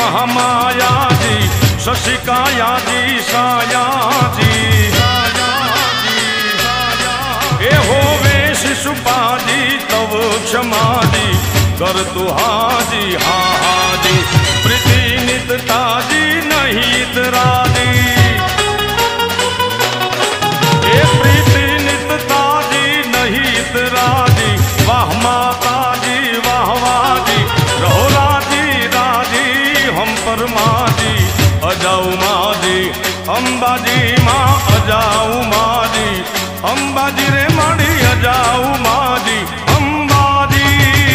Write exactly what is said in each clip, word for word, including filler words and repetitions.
महामाया जी शशिकाया जी साया जी ए होवे शिशुपा जी तव क्षमा जी कर तु हाजी हा हाजी प्रीति नितता जी नहीं तराजी ए प्रीति नितता जी नहीं तराजी वाह माता जी वाह वाह जी रहो राजी राजी हम परमा जी अजाऊ माँ जी अंबाजी माँ अजाऊ माँ जी अंबाजी रे माड़ी अजाऊ माँ जी अंबाजी।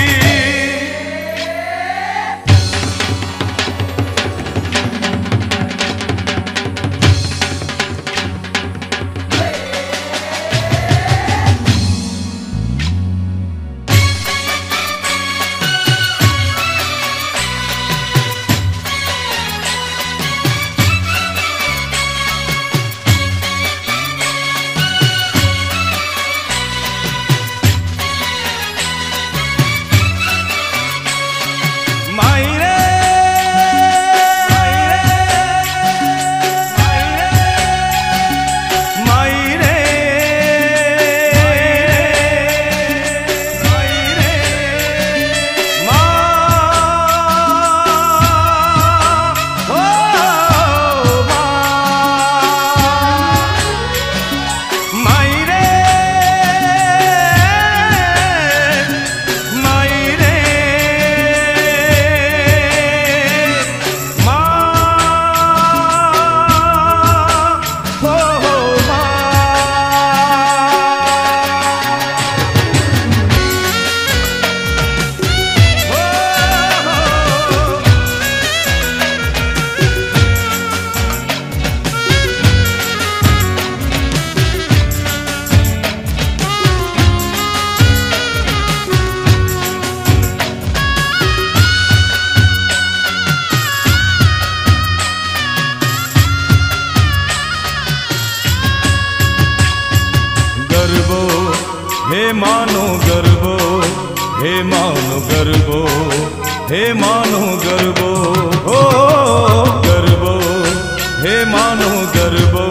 हे मानो गर्वो हे मानो गर्वो हे मानो गर्वो हो गर्वो हे मानो गर्वो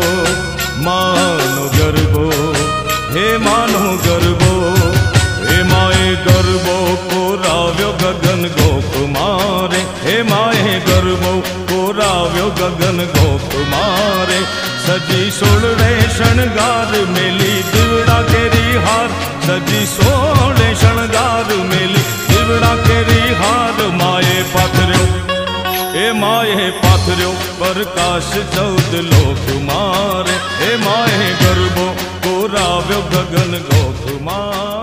मानो गर्वो हे मानो गर्वो हे माए गर्वो कोराव्यो गगन गोकुमारे हे माए गर्वो कोराव्यो गगन गोकुमारे सजी सोलरे शणगार मेली दिवड़ा केरी हार सजी सोले शणगार मेली दिवड़ा केरी हार माए पाथर्यो ए माए पाथर्यो प्रकाश चौद लोक मारे ए माए गर्भो कोराव्यो गगन गोकुमारे।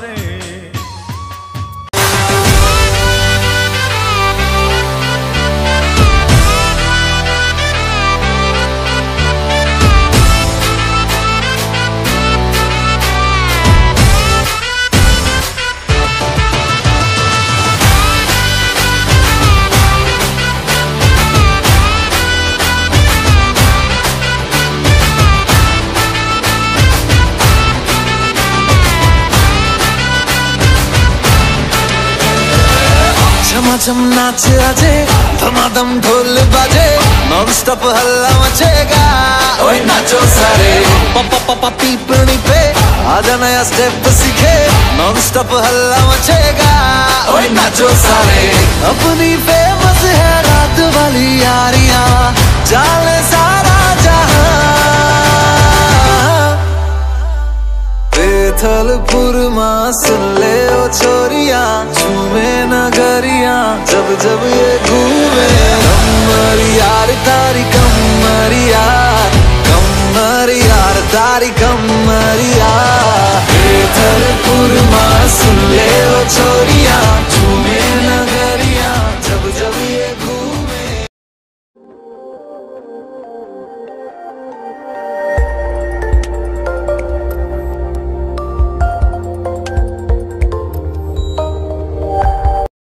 झमाझम नाच आजे धमाधम ढोल बाजे नॉन स्टॉप हल्ला मचेगा ओए नाचो सारे पापा पापा पीपनी पे आजा नया स्टेप सीखे नॉन स्टॉप हल्ला मचेगा ओए नाचो सारे अपनी फेमस है रात वाली यारियां जाने सारा जहां बेथलपुर मां सुन ले ओ छोरिया झूमे नगरिया जब जब ये घूमे कमर यार तारी कमर यार कमर यार तारी कमर यार बेथलपुर मां सुन ले ओ छोरिया